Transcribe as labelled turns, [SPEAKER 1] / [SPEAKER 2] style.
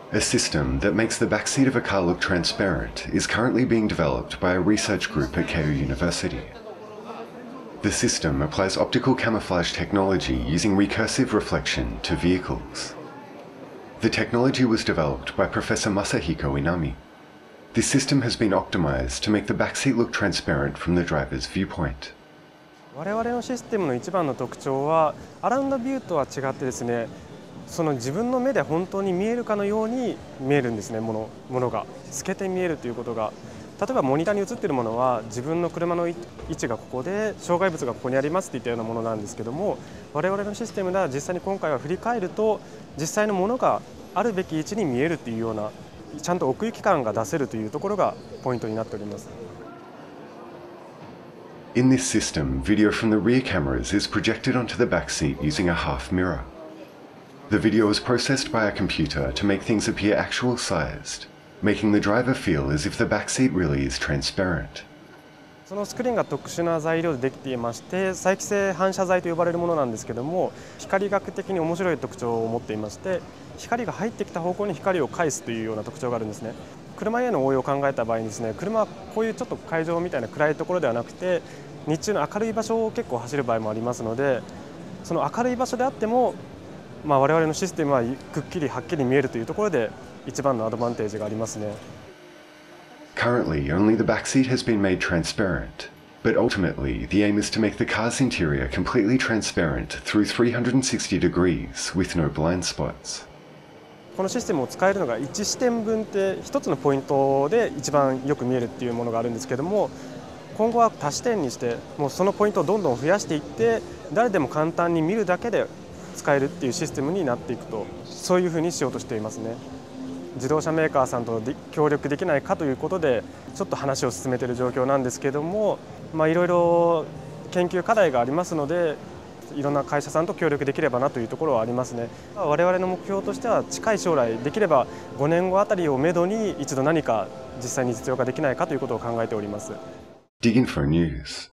[SPEAKER 1] A system that makes the backseat of a car look transparent is currently being developed by a research group at Keio University. The system applies optical camouflage technology using recursive reflection to vehicles. The technology was developed by Professor Masahiko Inami. This system has been optimized to make the backseat look transparent from the driver's viewpoint.
[SPEAKER 2] 我々のシステムの一番の特徴は、アラウンドビューとは違ってですね、その自分の目で本当に見えるかのように見えるんですね、ものが透けて見えるということが。例えばモニターに映っているものは自分の車の位置がここで障害物がここにありますっていったようなものなんですけども、我々のシステムでは実際に今回は振り返ると実際のものがあるべき位置に見えるっていうような、ちゃんと奥行き感が出せるというところがポイントになっております。
[SPEAKER 1] In this system, video from the rear cameras is projected onto the backseat using a half mirror. The video is processed by a computer to make things appear actual-sized, making the driver feel as if the backseat really is transparent.
[SPEAKER 2] そのスクリーンが特殊な材料でできていまして、再帰性反射材と呼ばれるものなんですけども、光学的に面白い特徴を持っていまして、光が入ってきた方向に光を返すというような特徴があるんですね。車への応用を考えた場合にですね、車はこういうちょっと海上みたいな暗いところではなくて、日中の明るい場所を結構走る場合もありますので、その明るい場所であっても、我々のシステムはくっきりはっきり見えるというところで一番のアドバンテージがありますね。
[SPEAKER 1] Currently, only the backseat has been made transparent, but ultimately the aim is to make the car's interior completely transparent through 360 degrees with no blind spots.
[SPEAKER 2] このシステムを使えるのが1視点分って1つのポイントで一番よく見えるっていうものがあるんですけども、今後は多視点にしてもうそのポイントをどんどん増やしていって、誰でも簡単に見るだけで使えるっていうシステムになっていくと、そういうふうにしようとしていますね。自動車メーカーさんと協力できないかということでちょっと話を進めている状況なんですけども、いろいろ研究課題がありますので、いろんな会社さんと協力できればなというところはありますね。我々の目標としては近い将来、できれば5年後あたりをめどに一度何か実際に実用化できないかということを考えております。
[SPEAKER 1] DigInfo News